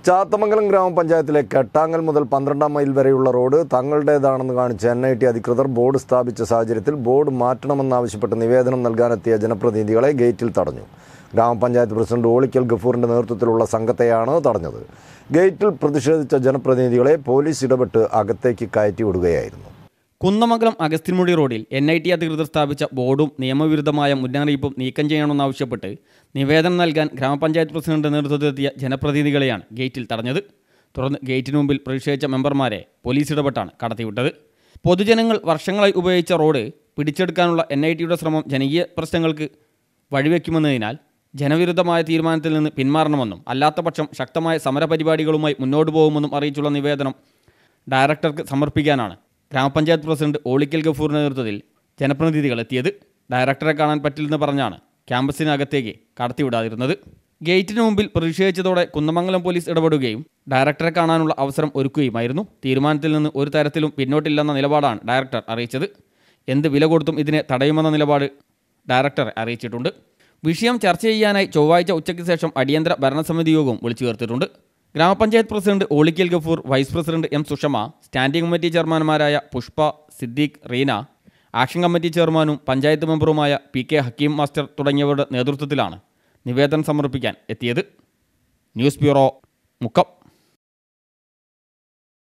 ചാത്തമംഗലം ഗ്രാമപഞ്ചായത്തിലെ കെട്ടാങ്ങൽ മുതൽ 12 മൈൽ വരെയുള്ള റോഡ് തങ്ങളുടേതാണെന്ന് കാണിച്ച് NIT അധികൃതർ ബോർഡ് സ്ഥാപിച്ച സാഹചര്യത്തിൽ ബോർഡ് മാറ്റണമെന്നാവശ്യപ്പെട്ട് നിവേദനം നൽകാനെത്തിയ ജനപ്രതിനിധികളെ ഗേറ്റിൽ തടഞ്ഞു. ഗ്രാമപഞ്ചായത്ത് പ്രസിഡന്റ് ഓളിക്കൽ ഗഫൂറിന്റെ നേതൃത്വത്തിലുള്ള സംഘത്തെയാണ് തടഞ്ഞത്. ഗേറ്റിൽ പ്രതിഷേധിച്ച ജനപ്രതിനിധികളെ പോലീസ് ഇടപെട്ട് അകത്തേക്ക് കയറ്റിവിടുകയായിരുന്നു. കുന്നമംഗലം അഗസ്ത്യൻമുടി റോഡിൽ NIT അധികൃതർ സ്ഥാപിച്ച ബോർഡും നിയമവിരുദ്ധമായ മുന്നറിയിപ്പും നീക്കം ചെയ്യണമെന്നാവശ്യപ്പെട്ട് നിവേദനം നൽകാൻ ഗ്രാമപഞ്ചായത്ത് പ്രസിഡന്റ് നേതൃത്വത്തിലെത്തിയ ജനപ്രതിനിധികളെയാണ് ഗേറ്റിൽ തടഞ്ഞത്. തുടർന്ന് ഗേറ്റിന് മുമ്പിൽ പ്രതിഷേധിച്ച മെമ്പർമാരെ പോലീസ് ഇടപെട്ടാണ് കടത്തിവിട്ടത്. പൊതുജനങ്ങൾ വർഷങ്ങളായി ഉപയോഗിച്ച റോഡ് പിടിച്ചെടുക്കാനുള്ള NITയുടെ ശ്രമം ജനകീയ പ്രശ്നങ്ങൾക്ക് വഴിവെക്കുമെന്നതിനാൽ ജനവിരുദ്ധമായ തീരുമാനത്തിൽ നിന്ന് പിന്മാറണമെന്നും അല്ലാത്തപക്ഷം ശക്തമായ സമരപരിപാടികളുമായി മുന്നോട്ട് പോകുമെന്നും അറിയിച്ചുള്ള നിവേദനം ഡയറക്ടർക്ക് സമർപ്പിക്കാനാണ് ഗ്രാമപഞ്ചായത്ത് പ്രസിഡന്റ് ഓളിക്കൽ ഗഫൂറിന്റെ നേതൃത്വത്തിൽ ജനപ്രതിനിധികൾ എത്തിയത്. ഡയറക്ടറെ കാണാൻ പറ്റില്ലെന്ന് പറഞ്ഞാണ് ക്യാമ്പസിനകത്തേക്ക് കടത്തിവിടാതിരുന്നത്. ഗേറ്റിന് മുമ്പിൽ പ്രതിഷേധിച്ചതോടെ കുന്നമംഗലം പോലീസ് ഇടപെടുകയും ഡയറക്ടറെ കാണാനുള്ള അവസരം ഒരുക്കുകയുമായിരുന്നു. തീരുമാനത്തിൽ നിന്ന് ഒരു തരത്തിലും പിന്നോട്ടില്ലെന്ന നിലപാടാണ് ഡയറക്ടർ അറിയിച്ചത്. എന്ത് വില കൊടുത്തും ഇതിനെ തടയുമെന്ന നിലപാട് ഡയറക്ടർ അറിയിച്ചിട്ടുണ്ട്. വിഷയം ചർച്ച ചെയ്യാനായി ചൊവ്വാഴ്ച ഉച്ചയ്ക്ക് ശേഷം അടിയന്തര ഭരണസമിതി യോഗവും വിളിച്ചു ചേർത്തിട്ടുണ്ട്. ഗ്രാമപഞ്ചായത്ത് president Olikkal Gafoor, vice president M Sushama, standing committee ചെയർമാൻമാരായ പുഷ്പ, സിദ്ദീഖ്, റീന, ആക്ഷൻ കമ്മിറ്റി ചെയർമാനും പഞ്ചായത്ത് മെമ്പറുമായ PK ഹക്കീം മാസ്റ്റർ തുടങ്ങിയവരുടെ നേതൃത്വത്തിലാണ് നിവേദനം സമർപ്പിക്കാൻ എത്തിയത്. News bureau, Mukkam.